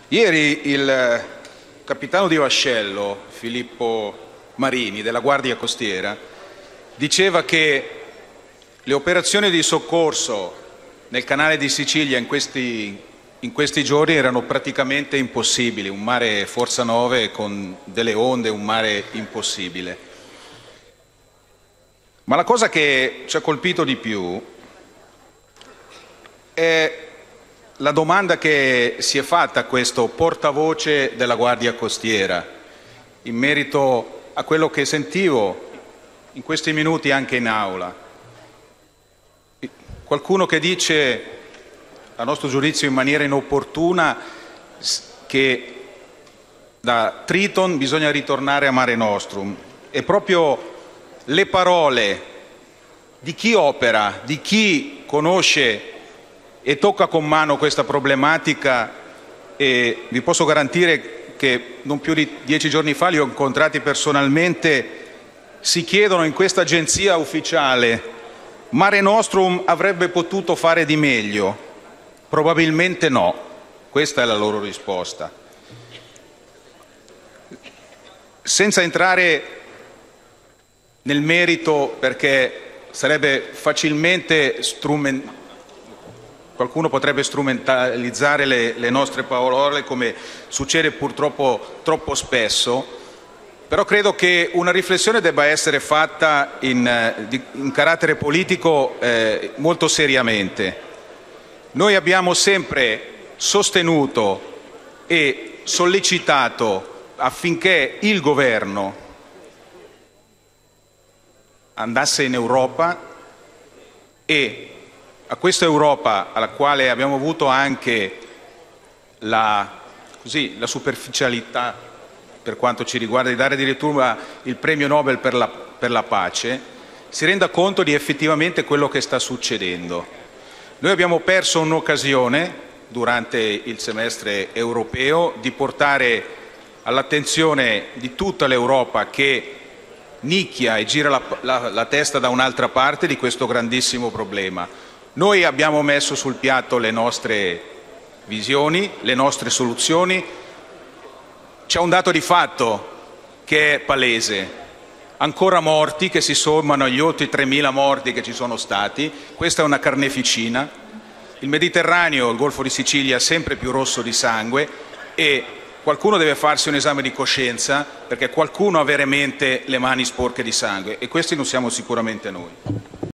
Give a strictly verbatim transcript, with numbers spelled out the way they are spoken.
Ieri il capitano di vascello, Filippo Marini, della Guardia Costiera, diceva che le operazioni di soccorso nel canale di Sicilia in questi, in questi giorni erano praticamente impossibili, un mare forza nove con delle onde, un mare impossibile. Ma la cosa che ci ha colpito di più è la domanda che si è fatta a questo portavoce della Guardia Costiera in merito a quello che sentivo in questi minuti anche in aula. Qualcuno che dice, a nostro giudizio in maniera inopportuna, che da Triton bisogna ritornare a Mare Nostrum. E proprio le parole di chi opera, di chi conosce e tocca con mano questa problematica, e vi posso garantire che non più di dieci giorni fa li ho incontrati personalmente, si chiedono in questa agenzia ufficiale: Mare Nostrum avrebbe potuto fare di meglio? Probabilmente no, questa è la loro risposta. Senza entrare nel merito, perché sarebbe facilmente strumentale, qualcuno potrebbe strumentalizzare le, le nostre parole, come succede purtroppo troppo spesso, però credo che una riflessione debba essere fatta in, in carattere politico eh, molto seriamente. Noi abbiamo sempre sostenuto e sollecitato affinché il governo andasse in Europa, e a questa Europa, alla quale abbiamo avuto anche la, così, la superficialità, per quanto ci riguarda, di dare addirittura il premio Nobel per la, per la pace, si renda conto di effettivamente quello che sta succedendo. Noi abbiamo perso un'occasione durante il semestre europeo di portare all'attenzione di tutta l'Europa, che nicchia e gira la, la, la testa da un'altra parte, di questo grandissimo problema. Noi abbiamo messo sul piatto le nostre visioni, le nostre soluzioni. C'è un dato di fatto che è palese: ancora morti che si sommano agli oltre tremila morti che ci sono stati. Questa è una carneficina. Il Mediterraneo, il Golfo di Sicilia, è sempre più rosso di sangue, e qualcuno deve farsi un esame di coscienza, perché qualcuno ha veramente le mani sporche di sangue, e questi non siamo sicuramente noi.